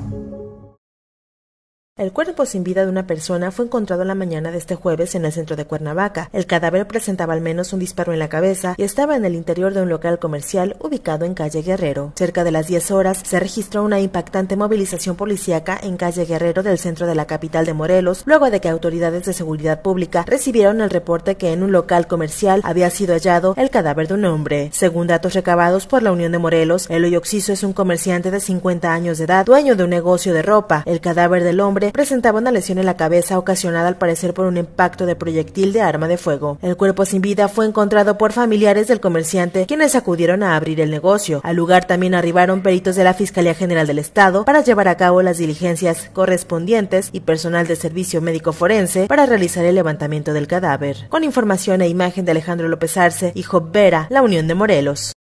El cuerpo sin vida de una persona fue encontrado en la mañana de este jueves en el centro de Cuernavaca. El cadáver presentaba al menos un disparo en la cabeza y estaba en el interior de un local comercial ubicado en calle Guerrero. Cerca de las 10 horas se registró una impactante movilización policíaca en calle Guerrero del centro de la capital de Morelos, luego de que autoridades de seguridad pública recibieron el reporte que en un local comercial había sido hallado el cadáver de un hombre. Según datos recabados por la Unión de Morelos, Eloy Oxiso es un comerciante de 50 años de edad, dueño de un negocio de ropa. El cadáver del hombre presentaba una lesión en la cabeza ocasionada al parecer por un impacto de proyectil de arma de fuego. El cuerpo sin vida fue encontrado por familiares del comerciante, quienes acudieron a abrir el negocio. Al lugar también arribaron peritos de la Fiscalía General del Estado para llevar a cabo las diligencias correspondientes y personal de servicio médico forense para realizar el levantamiento del cadáver. Con información e imagen de Alejandro López Arce y Job Vera, La Unión de Morelos.